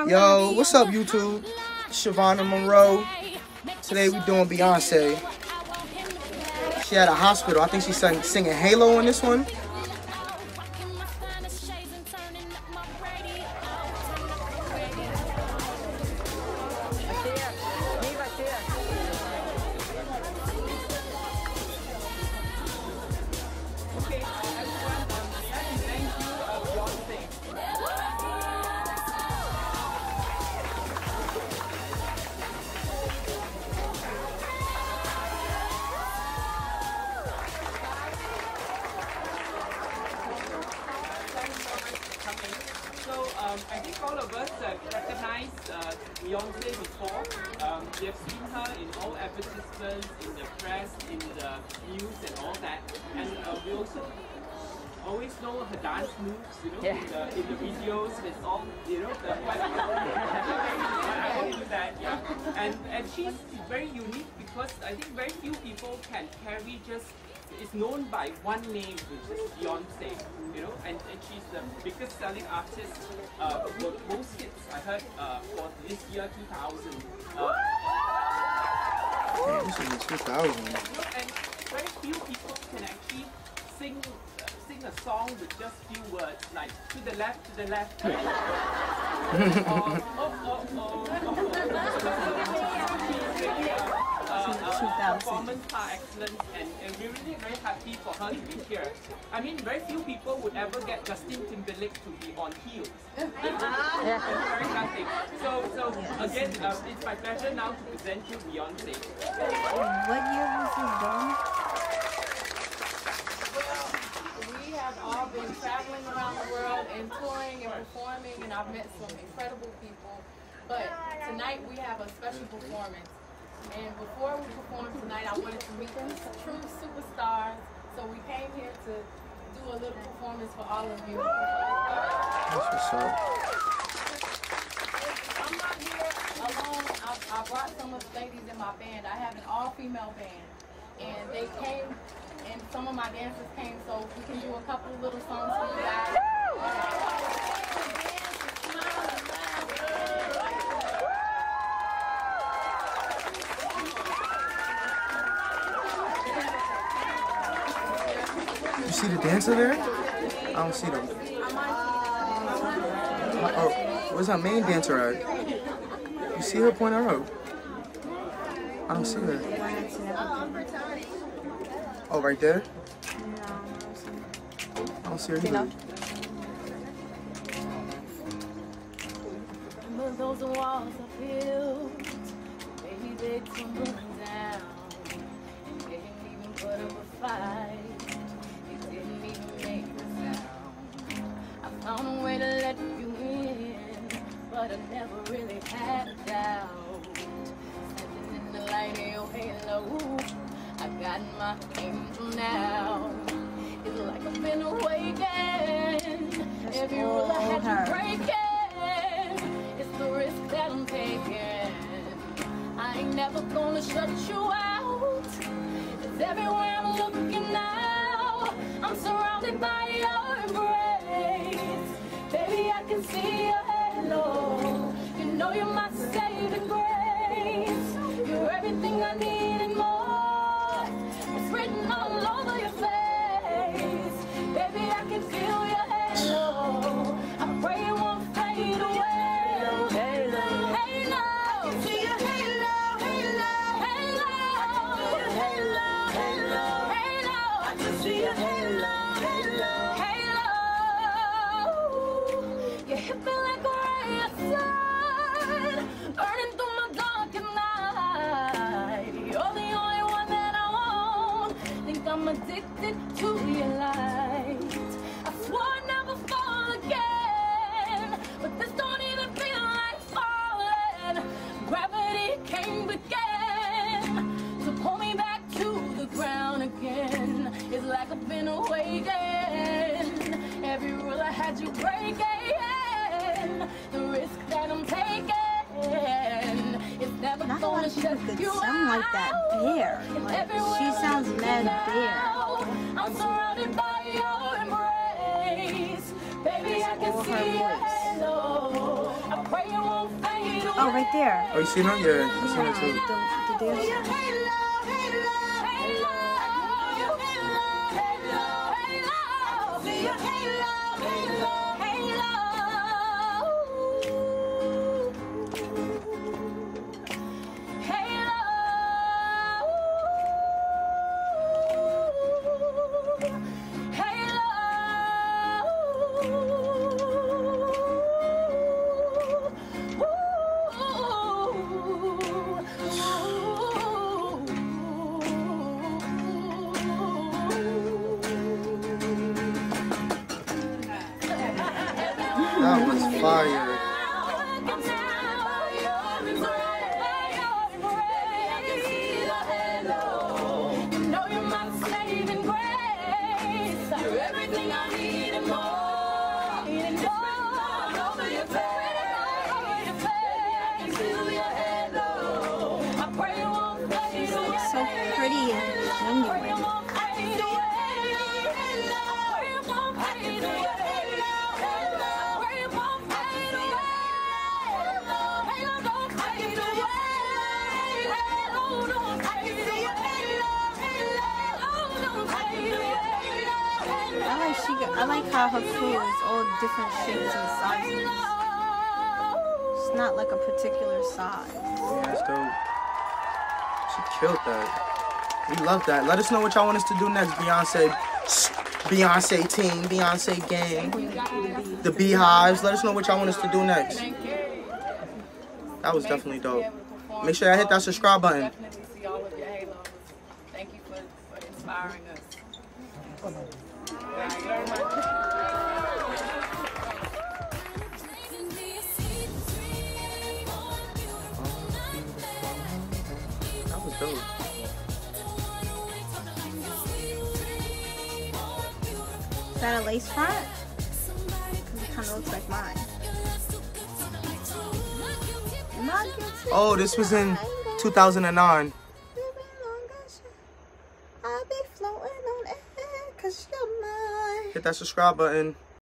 Yo, what's up, YouTube? Shavonn and Monroe. Today we doing Beyonce. She at a hospital. I think she's singing Halo in this one. I think all of us recognized Beyoncé before. We have seen her in all advertisements, in the press, in the news and all that. And we also always know her dance moves, you know, in the videos, it's all, you know, I won't do that, yeah. And she's very unique because I think very few people can carry just, is known by one name, which is Beyoncé, you know, and she's the biggest selling artist with most hits, I heard, for this year, 2000. This is 2000. And very few people can actually sing a song with just few words, like to the left, performance are excellent, and we're really very happy for her to be here. I mean, very few people would ever get Justin Timberlake to be on heels. Very nothing. So again, it's my pleasure now to present you Beyonce. What year was this done? We have all been traveling around the world and touring and performing, and I've met some incredible people. But tonight we have a special performance. And before we perform tonight, I wanted to meet these true superstars. So we came here to do a little performance for all of you. That's what's up. I'm not here alone. I brought some of the ladies in my band. I have an all-female band. And they came, and some of my dancers came, so we can do a couple of little songs for you guys. You see the dancer there? I don't see them. Oh, where's our main dancer at? You see her point her out? I don't see her. Oh, right there? I don't see her either. Those walls are built, maybe they tumble down. They didn't even put up a fight. They didn't even make a sound. I found a way to let you in, but I never really had a doubt. Standing in the light of your halo, I got my angel now. It's like I've been awakened. Every rule I had to break it. It's the risk that I'm taking. I ain't never gonna shut you out. It's everywhere I'm looking now. I'm surrounded by your embrace. Baby, I can see your halo. You know you're my saving grace. You're everything I need and more. It's written all over your face. Baby, I can feel your halo. I pray it won't fade away. I'm addicted to your light. I swore I'd never fall again, but this don't even feel like falling. Gravity came again to pull me back to the ground again. It's like I've been awakened. Every rule I had you breaking, the risk that I'm taking. It's never gonna shut you out. Sound like that bear. Like, she sounds mad bear. I'm surrounded by your embrace. Baby, I can see your halo. I pray you won't Oh, right there. Oh, you seen her? Yeah, I seen her too. The dancer. That was fire. So pretty and genuine. I like how her crew is all different shapes and sizes. It's not like a particular size. Yeah, that's dope. She killed that. We love that. Let us know what y'all want us to do next, Beyonce. Beyonce team, Beyonce gang, the Beehives. Let us know what y'all want us to do next. That was definitely dope. Make sure y'all hit that subscribe button. Definitely see all of your halos. Thank you for inspiring us. Thank you very much. That was dope. Is that a lace front? Because it kind of looks like mine. Oh, this was in 2009. I'll be floating on air 'cause you're mine. Hit that subscribe button.